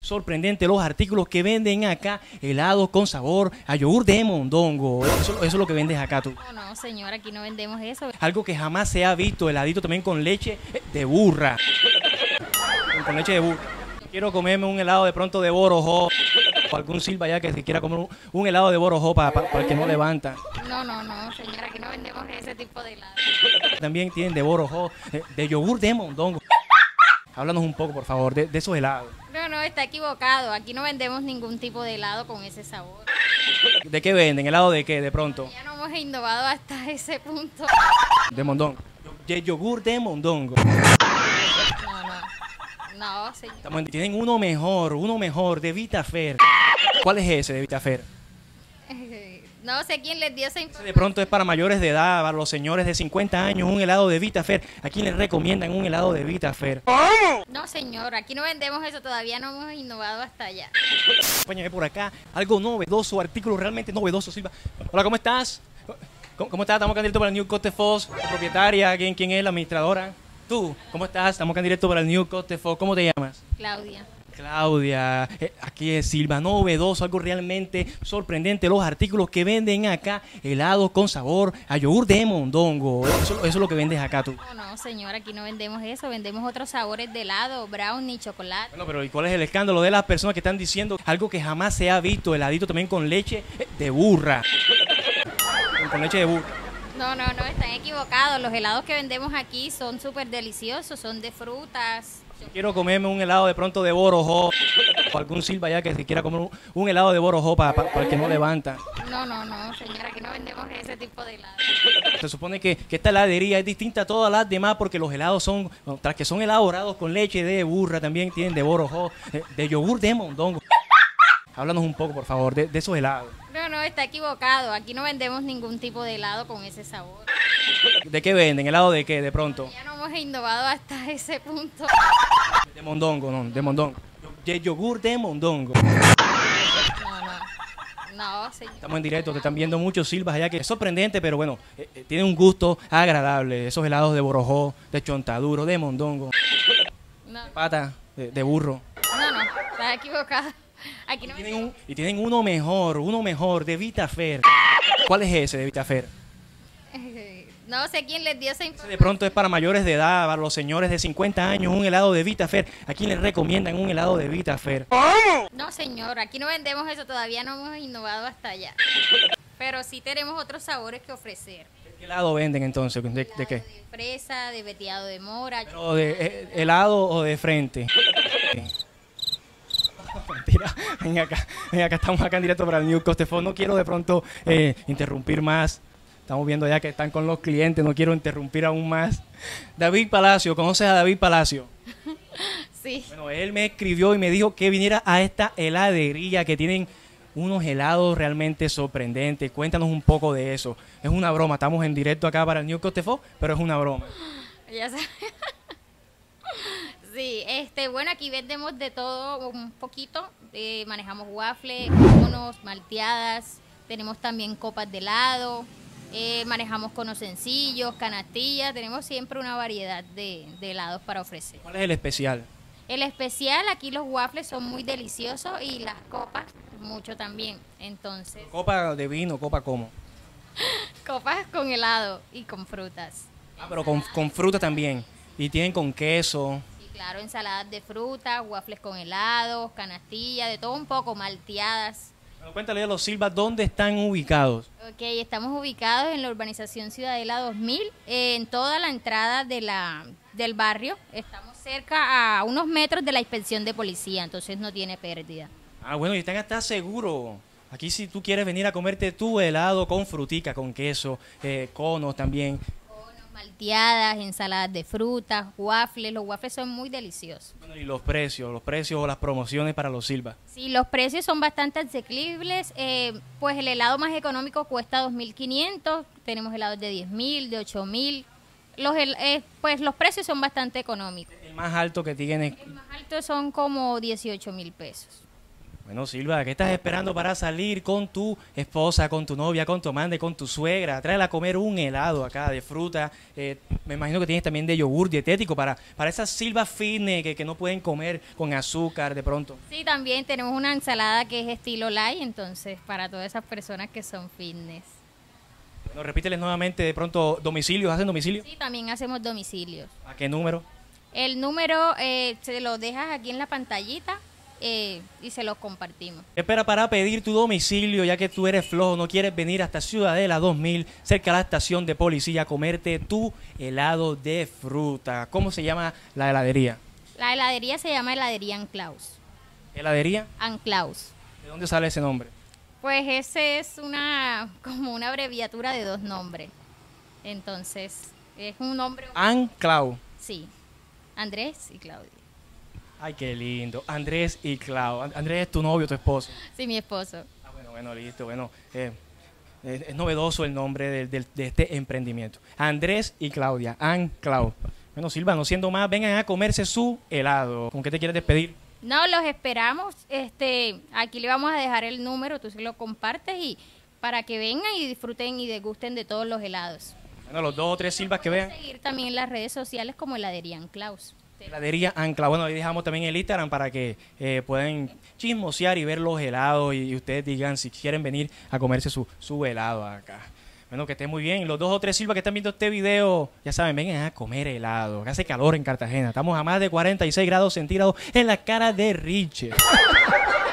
sorprendente los artículos que venden acá, helados con sabor a yogur de mondongo. Eso es lo que vendes acá tú. No, no, señor, aquí no vendemos eso. Algo que jamás se ha visto, heladito también con leche de burra. Con leche de burra. Quiero comerme un helado de pronto de borojó. O algún silba ya que se quiera comer un helado de borojó para el que no levanta. No, no, no, señor, aquí no vendemos ese tipo de helado. También tienen de borojó, de yogur de mondongo. Háblanos un poco, por favor, de esos helados. No, no, está equivocado. Aquí no vendemos ningún tipo de helado con ese sabor. ¿De qué venden? ¿Helado de qué, de pronto? Ya no hemos innovado hasta ese punto. De mondongo. De yogur de mondongo. No, no. No, señor. Tienen uno mejor, de Vitafer. ¿Cuál es ese de Vitafer? No sé quién les dio esa De información. pronto es para mayores de edad, para los señores de 50 años, un helado de Vitafer. ¿A quién les recomiendan un helado de Vitafer? No, señor, aquí no vendemos eso. Todavía no hemos innovado hasta allá. Acompáñame por acá, algo novedoso, artículo realmente novedoso, Silva. Hola, ¿cómo estás? ¿Cómo estás? Estamos acá en directo para el New Coste Fox, la propietaria, ¿quién es la administradora? Tú, ¿cómo estás? Estamos acá en directo para el New Coste Fox. ¿Cómo te llamas? Claudia. Claudia, aquí es Silva, novedoso, algo realmente sorprendente, los artículos que venden acá, helados con sabor a yogur de mondongo. Eso es lo que vendes acá tú. No, no, señor, aquí no vendemos eso. Vendemos otros sabores de helado, brownie, chocolate. Bueno, pero ¿y cuál es el escándalo de las personas que están diciendo algo que jamás se ha visto, heladito también con leche de burra? Con leche de burra. No, no, no, están equivocados. Los helados que vendemos aquí son súper deliciosos, son de frutas. Quiero comerme un helado de pronto de borojó. O algún silba ya que se quiera comer un helado de borojó para el que no levanta. No, no, no, señora, aquí no vendemos ese tipo de helado. Se supone que esta heladería es distinta a todas las demás porque los helados son, tras que son elaborados con leche de burra, también tienen de borojó, de yogur de mondongo. Háblanos un poco, por favor, de esos helados. No, no, está equivocado. Aquí no vendemos ningún tipo de helado con ese sabor. ¿De qué venden? ¿Helado de qué, de pronto? Ya no hemos innovado hasta ese punto. De mondongo, no, de mondongo. De yogur de mondongo. No, no. No, señor. Estamos en directo, te están viendo muchos silbas allá, que es sorprendente, pero bueno, tiene un gusto agradable. Esos helados de borojó, de chontaduro, de mondongo, No, pata, de burro. no, no, está equivocado. Aquí no vendemos. Y tienen uno mejor, de Vitafer. ¿Cuál es ese de Vitafer? No sé quién les dio esa información. De pronto es para mayores de edad, para los señores de 50 años, un helado de Vitafer. ¿A quién les recomiendan un helado de Vitafer? No, señor, aquí no vendemos eso. Todavía no hemos innovado hasta allá. Pero sí tenemos otros sabores que ofrecer. ¿Qué helado venden entonces? ¿De qué? De fresa, de veteado de mora. ¿Pero de helado o de frente? Mentira, ven acá, estamos acá en directo para el New Coste Fox. No quiero de pronto interrumpir más. Estamos viendo ya que están con los clientes, no quiero interrumpir aún más. David Palacio, ¿conoces a David Palacio? Sí. Bueno, él me escribió y me dijo que viniera a esta heladería que tienen unos helados realmente sorprendentes. Cuéntanos un poco de eso. Es una broma, estamos en directo acá para el New Coste Fox, pero es una broma. Ya sabes. Sí, bueno, aquí vendemos de todo un poquito. Manejamos waffles, conos, malteadas. Tenemos también copas de helado. Manejamos conos sencillos, canastillas. Tenemos siempre una variedad de helados para ofrecer. ¿Cuál es el especial? El especial, aquí los waffles son muy deliciosos y las copas mucho también. Entonces, ¿Copa de vino, copa cómo? copas con helado y con frutas. Ah, pero con fruta también. Y tienen con queso. Sí, claro, ensaladas de frutas, waffles con helados, canastillas, de todo un poco, malteadas. Bueno, cuéntale a los Silva dónde están ubicados. Ok, estamos ubicados en la urbanización Ciudadela 2000, en toda la entrada del barrio. Estamos cerca a unos metros de la inspección de policía, entonces no tiene pérdida. Ah, bueno, y están hasta seguros. Aquí si tú quieres venir a comerte tu helado con frutica, con queso, conos también. Conos, malteadas, ensaladas de frutas, waffles. Los waffles son muy deliciosos. Bueno, y los precios o las promociones para los Silva. Sí, los precios son bastante asequibles. Pues el helado más económico cuesta 2.500. Tenemos helados de 10.000, de 8.000. Pues los precios son bastante económicos. El más alto que tiene. El más alto son como 18.000 pesos. Bueno, Silva, ¿qué estás esperando para salir con tu esposa, con tu novia, con tu amante, con tu suegra? Tráela a comer un helado acá de fruta. Me imagino que tienes también de yogur dietético para esas Silva fitness que no pueden comer con azúcar de pronto. Sí, también tenemos una ensalada que es estilo light, entonces para todas esas personas que son fitness. Bueno, repíteles nuevamente de pronto domicilios, ¿hacen domicilio? Sí, también hacemos domicilios. ¿A qué número? El número se lo dejas aquí en la pantallita y se los compartimos. Espera para pedir tu domicilio, ya que tú eres flojo, no quieres venir hasta Ciudadela 2000, cerca de la estación de policía, a comerte tu helado de fruta. ¿Cómo se llama la heladería? La heladería se llama Heladería Anclaus. ¿Heladería? Anclaus. ¿De dónde sale ese nombre? Pues ese es como una abreviatura de dos nombres. Entonces, es un nombre... Anclau. Sí, Andrés y Claudia. Ay, qué lindo. Andrés y Clau. Andrés es tu novio, tu esposo. Sí, mi esposo. Ah, bueno, listo. Bueno, es novedoso el nombre de este emprendimiento. Andrés y Claudia. Anclau. Bueno, Silva, no siendo más, vengan a comerse su helado. ¿Con qué te quieres despedir? No, los esperamos. Aquí le vamos a dejar el número, tú se lo compartes y para que vengan y disfruten y degusten de todos los helados. Bueno, los 2 o 3 Silvas que vean. Seguir también en las redes sociales como Heladería Anclaus. Heladería Anclau. Bueno, ahí dejamos también el Instagram para que puedan chismosear y ver los helados y ustedes digan si quieren venir a comerse su helado acá. Bueno, que estén muy bien. Los 2 o 3 Silvas que están viendo este video, ya saben, vengan a comer helado. Que hace calor en Cartagena. Estamos a más de 46 grados centígrados en la cara de Richard.